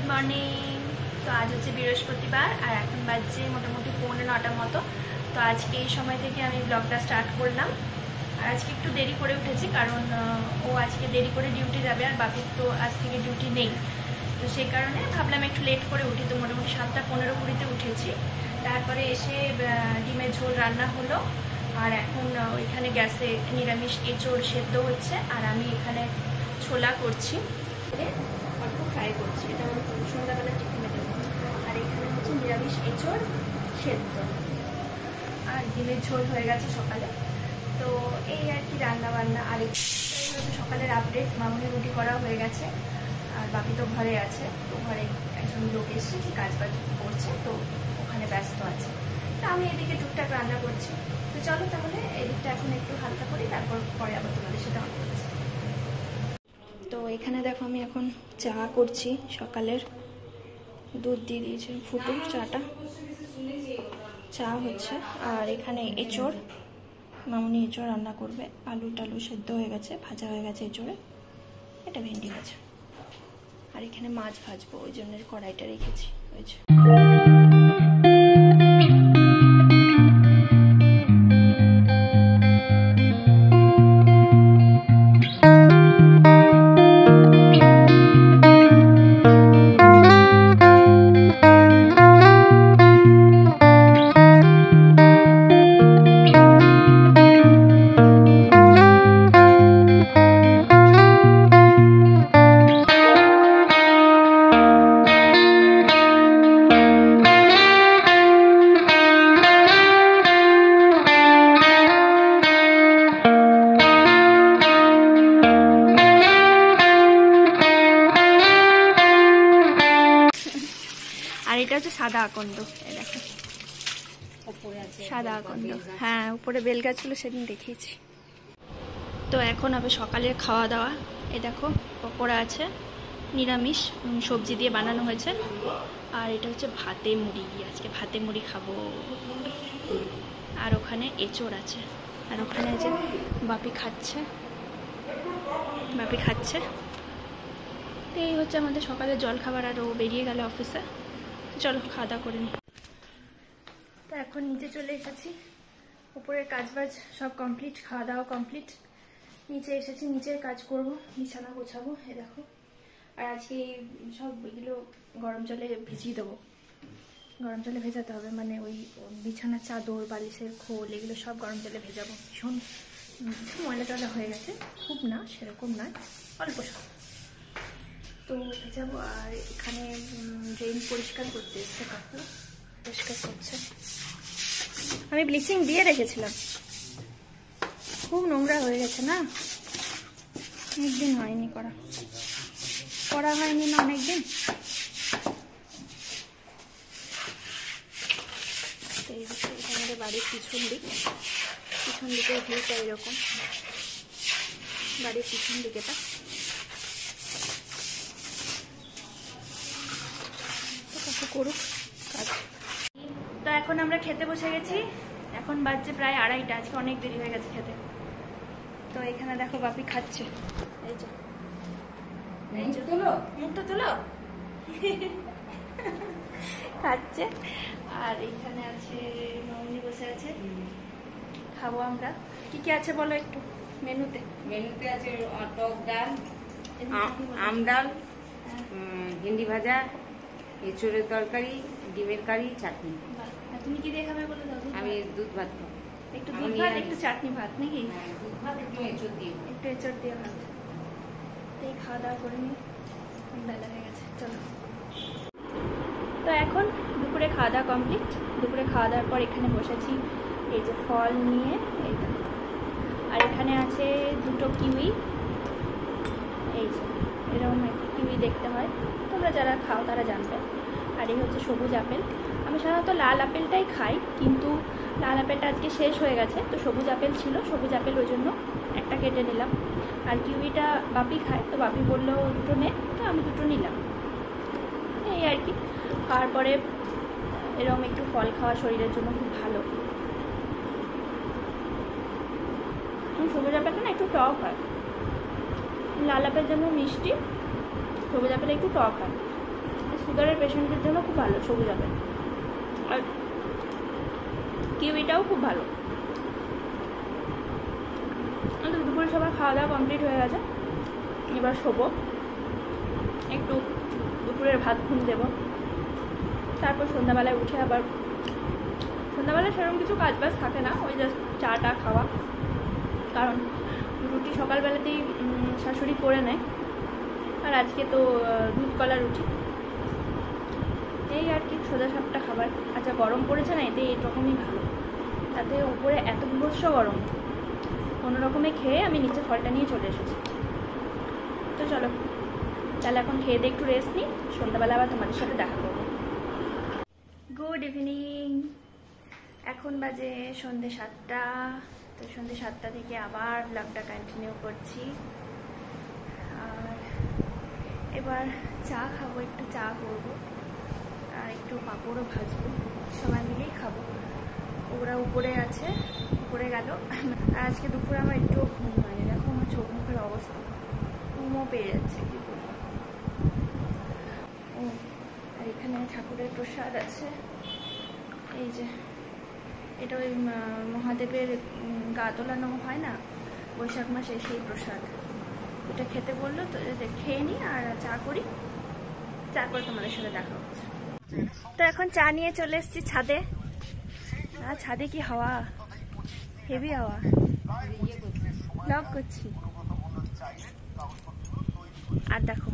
Morning. তো আজ হচ্ছে বৃহস্পতিবার আর এখন বাজছে মোটামুটি 9:45 মতো। তো আজকে এই সময় থেকে আমি ব্লগটা স্টার্ট করলাম। আর আজকে একটু দেরি করে উঠেছি কারণ ও আজকে দেরি করে ডিউটি যাবে আর বাপির তো আজ থেকে ডিউটি নেই। তো সেই কারণে ভাবলাম একটু লেট করে উঠি। তো মোটামুটি 7:15-20 উঠেছি। তারপরে এসে ডিমের ঝোল রান্না হলো আর এখন ওইখানে গ্যাসে নিরামিষ এঁচোড় সেদ্ধ হচ্ছে আর আমি এখানে ছোলা করছি, অল্প ফ্রাই করছি। এটা হলো সন্ধ্যাবেলা টিফিনে দেবো। আর এখানে হচ্ছে নিরামিষ এঁচোড় সেদ্ধ আর ডিমের ঝোল হয়ে গেছে সকালে। তো এই আর কি রান্না বান্না। আর এই হচ্ছে সকালের আপডেট। মামুনি রুটি করা হয়ে গেছে আর বাকি তো ঘরে আছে। তো ঘরে একজন লোক এসছে কি কাজ বাজ করছে, তো ওখানে ব্যস্ত আছে। তো আমি এদিকে টুকটাক রান্না করছি। তো চলো তাহলে এদিকটা এখন একটু হালকা করি, তারপর পরে আবার তোমাদের সাথে অন করছি। তো এখানে দেখো আমি এখন চা করছি, সকালের দুধ দিয়ে দিয়েছি ফুটো চাটা, চা হচ্ছে। আর এখানে এঁচোড়, মামুনি এঁচোড় রান্না করবে। আলু টালু সেদ্ধ হয়ে গেছে, ভাজা হয়ে গেছে এঁচোড়ে, এটা ভেন্ডি ভাজা। আর এখানে মাছ ভাজবো, ওই জন্য কড়াইটা রেখেছি। ওই যে এটা হচ্ছে সাদা আকন্দ। এই দেখো সাদা আকন্দ, হ্যাঁ উপরে বেল গাছ ছিল, সেদিন দেখিয়েছি। তো এখন হবে সকালের খাওয়া দাওয়া। এই দেখো পকোড়া আছে, নিরামিষ সবজি দিয়ে বানানো হয়েছে। আর এটা হচ্ছে ভাতে মুড়ি, আজকে ভাতে মুড়ি খাবো। আর ওখানে এঁচোড় আছে। আর ওখানে আছে বাপি খাচ্ছে, বাপি খাচ্ছে। তো এই হচ্ছে আমাদের সকালের জলখাবার। আর ও বেরিয়ে গেল অফিসে। চলো খাওয়া দাওয়া করে নি। তো এখন নিচে চলে এসেছি, উপরের কাজবাজ সব কমপ্লিট, খাওয়া দাওয়া কমপ্লিট। নিচে এসেছি, নিচের কাজ করব, বিছানা গোছাবো। এ দেখো। আর আজকে সব এগুলো গরম জলে ভিজিয়ে দেবো, গরম জলে ভেজাতে হবে। মানে ওই বিছানার চাদর, বালিশের খোল, এগুলো সব গরম জলে ভেজাবো। ভীষণ ময়লা টয়লা হয়ে গেছে, খুব না, সেরকম নয়, অল্প সব। তো ভেজাবো। আর এখানে ড্রেন পরিষ্কার করতে এসছে কাকু, পরিষ্কার করছে। আমি ব্লিচিং দিয়ে রেখেছিলাম, খুব নোংরা হয়ে গেছে না, অনেকদিন হয়নি করা, করা হয়নি না অনেকদিন। তো এই হচ্ছে আমাদের বাড়ির পিছন দিক, পিছন দিকের ভিউটা এরকম, বাড়ির পিছন দিকেটা। করুক কাজ। তো এখন আমরা খেতে বসে গেছি। এখন বাজছে প্রায় 2:30, আজকে অনেক দেরি হয়ে গেছে খেতে। তো এখানে দেখো বাপি খাচ্ছে, এই যে মুখটা তোলো খাচ্ছে। আর এখানে আছে মামুনি বসে আছে, খাবো আমরা। কি কি আছে বলো একটু মেনুতে? মেনুতে আছে টক ডাল, আম ডাল, ভেন্ডি ভাজা, এঁচোড়ের তরকারি, ডিমের কারি, চাটনি। তুমি কি দিয়ে খাবে বলে দাও? আমি দুধ ভাত খাবো। একটু দুধ ভাত, একটু চাটনি ভাত নাকি? দুধ ভাত একটু এঁচোড় দিয়ে, একটু এঁচোড় দিয়ে ভাত। এই খাওয়া দাওয়া করে নিই, বেলা হয়ে গেছে, চলো। তো এখন দুপুরে খাওয়া দাওয়া কমপ্লিট। দুপুরে খাওয়া দাওয়ার পর এখানে বসেছি এই যে ফল নিয়ে, এইটা। আর এখানে আছে 2টো কিউই, এই যে এরকম একটা কিউই দেখতে হয়, তোমরা যারা খাও তারা জানবে। আর এই হচ্ছে সবুজ আপেল। আমি সাধারণত লাল আপেলটাই খাই, কিন্তু লাল আপেলটা আজকে শেষ হয়ে গেছে। তো সবুজ আপেল ছিল, সবুজ আপেল ওই জন্য একটা কেটে নিলাম। আর কিউইটা বাপি খায়, তো বাপি বললো 2টো নে, তো আমি 2টো নিলাম। এই আর কি। খাওয়ার পরে এরকম একটু ফল খাওয়া শরীরের জন্য খুব ভালো। সবুজ আপেলটা না একটু টক হয়, লাল আপেল যেমন মিষ্টি, সবুজ আপেল একটু টক হয়। সুগারের পেশেন্টদের জন্য খুব ভালো সবুজ আপেল। আর কিউইটাও খুব ভালো। দুপুরে সবার খাওয়া দাওয়া কমপ্লিট হয়ে গেছে, এবার শোবো, একটু দুপুরের ভাত ঘুম দেবো, তারপর সন্ধ্যাবেলায় উঠে আবার সন্ধ্যাবেলায় সেরকম কিছু কাজবাজ থাকে না, ওই জাস্ট চাটা খাওয়া, কারণ রুটি সকালবেলাতেই শাশুড়ি করে নেয়, আর আজকে তো দুধ কলা রুটি, এই আর কি সোজা সাপটা খাবার। আচ্ছা গরম পড়েছে না, এতে এইরকমই ভালো, তাতে উপরে এত বিভৎস গরম, কোনো রকমে খেয়ে আমি নিচে ফলটা নিয়ে চলে এসেছি। তো চলো তাহলে এখন খেয়ে দিয়ে একটু রেস্ট নিই, সন্ধ্যাবেলা আবার তোমাদের সাথে দেখা করবো। গুড ইভিনিং, এখন বাজে সন্ধ্যে 7টা। তো সন্ধ্যে 7টা থেকে আবার ব্লগটা কন্টিনিউ করছি। আর এবার চা খাবো, একটু চা করবো আর একটু পাঁপড়ও ভাজবো, সবাই মিলেই খাবো। ওরা উপরে আছে, উপরে গেল। আর আজকে দুপুরে আমার একটু ঘুম হয়নি, দেখো আমার চোখ মুখের অবস্থা, ঘুমও পেয়ে যাচ্ছে, কি করবো। ও আর এখানে ঠাকুরের প্রসাদ আছে, এই যে এটা ওই মহাদেবের গা তোলানো হয় না বৈশাখ মাসে, সেই প্রসাদ। এটা খেতে বললো, তো খেয়ে নিই আর চা করি, চা করে তোমাদের সাথে দেখা হচ্ছে। তো এখন চা নিয়ে চলে এসেছি ছাদে। আর ছাদে কি হাওয়া, হেভি হাওয়া, ব্লগ করছি। আর দেখো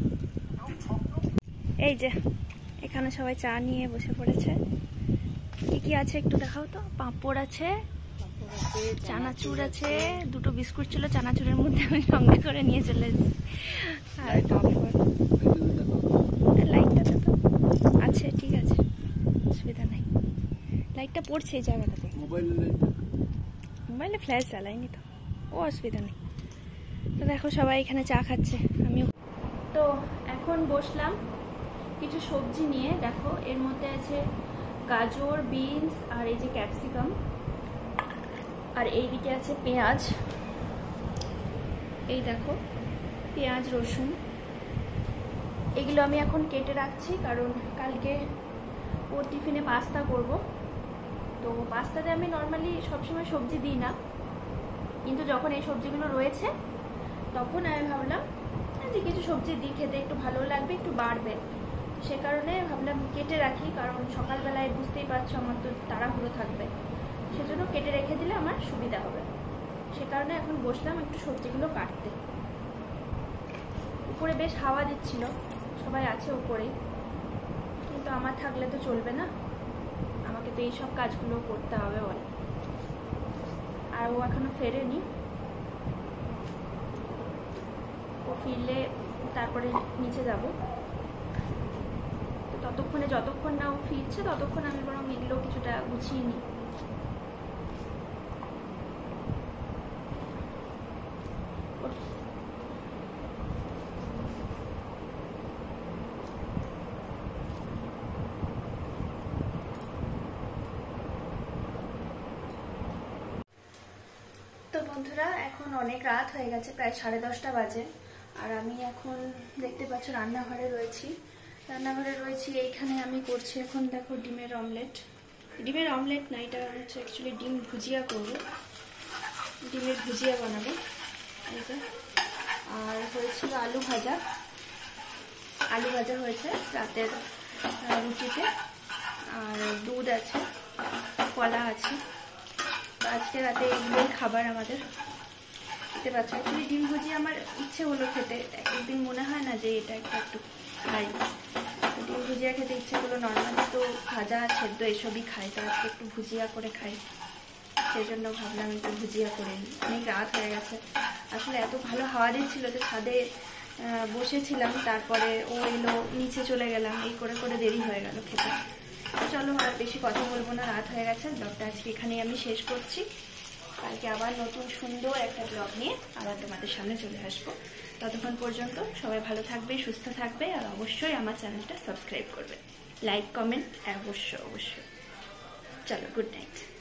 এই যে এখানে সবাই চা নিয়ে বসে পড়েছে। কি কি আছে একটু দেখাও তো। পাঁপড় আছে, চানাচুর আছে, দুটো বিস্কুট ছিল চানাচুরের মধ্যে, আমি সঙ্গে করে নিয়ে চলে এসেছি। আর লাইটটা তো আছে, ঠিক আছে, অসুবিধা নাই। লাইটটা পড়ছে এই জায়গাটাতে, মোবাইলে ফ্ল্যাশ জ্বালাইনি তো, ও অসুবিধা নেই। তো দেখো সবাই এখানে চা খাচ্ছে, আমিও। তো এখন বসলাম কিছু সবজি নিয়ে। দেখো এর মধ্যে আছে গাজর, বিনস আর এই যে ক্যাপসিকাম, আর এইদিকে আছে পেঁয়াজ, এই দেখো পেঁয়াজ, রসুন, এগুলো আমি এখন কেটে রাখছি, কারণ কালকে ওর টিফিনে পাস্তা করব। তো পাস্তাতে আমি নর্মালি সবসময় সবজি দিই না, কিন্তু যখন এই সবজিগুলো রয়েছে তখন আমি ভাবলাম যে কিছু সবজি দিই, খেতে একটু ভালো লাগবে, একটু বাড়বে, সে কারণে ভাবলাম কেটে রাখি, কারণ সকালবেলায় বুঝতেই পারছো আমার তো তাড়াহুড়ো থাকবে, সেজন্য কেটে রেখে দিলে আমার সুবিধা হবে। সে কারণে এখন বসলাম একটু সবজিগুলো কাটতে। উপরে বেশ হাওয়া দিচ্ছিল, সবাই আছে উপরেই, কিন্তু আমার থাকলে তো চলবে না, আমাকে তো এইসব কাজগুলো করতে হবে বলে। আর ও এখনো ফেরেনি, ও ফিরলে তারপরে নিচে যাব। তো ততক্ষণে, যতক্ষণ না ও ফিরছে ততক্ষণ আমি বরং এগুলো কিছুটা গুছিয়ে নিই। তো বন্ধুরা এখন অনেক রাত হয়ে গেছে, প্রায় 10:30 বাজে, আর আমি এখন দেখতে পাচ্ছ রান্নাঘরে রয়েছি। এইখানে আমি করছি এখন, দেখো ডিমের অমলেট। ডিমের অমলেট না, এটা হচ্ছে অ্যাকচুয়ালি ডিম ভুজিয়া করব, ডিমের ভুজিয়া বানাবো। এই যে, আর হয়েছিল আলু ভাজা হয়েছে রাতের রুটিতে, আর দুধ আছে, কলা আছে। আজকে রাতে এগুলোই খাবার আমাদের, খেতে পাচ্ছ। অ্যাকচুয়ালি ডিম ভুজিয়া আমার ইচ্ছে হলো খেতে, একদিন মনে হয় না যে এটা একটু খাই, ডিম ভুজিয়া খেতে ইচ্ছে হলো। নর্মালি তো ভাজা সেদ্ধ এসবই খাই, তো আজকে একটু ভুজিয়া করে খাই, সেই জন্য ভাবলাম একটু ভুজিয়া করে নিই। অনেক রাত হয়ে গেছে, আসলে এত ভালো হাওয়া দিচ্ছিল যে ছাদে বসেছিলাম, তারপরে ও এলো, নিচে চলে গেলাম, এই করে করে দেরি হয়ে গেল খেতে। চলো আর বেশি কথা বলবো না, রাত হয়ে গেছে। ব্লগটা আজকে এখানেই আমি শেষ করছি, কালকে আবার নতুন সুন্দর একটা ব্লগ নিয়ে আবার তোমাদের সামনে চলে আসবো। ততক্ষণ পর্যন্ত সবাই ভালো থাকবে, সুস্থ থাকবে, আর অবশ্যই আমার চ্যানেলটা সাবস্ক্রাইব করবে, লাইক কমেন্ট অবশ্যই। চলো, গুড নাইট।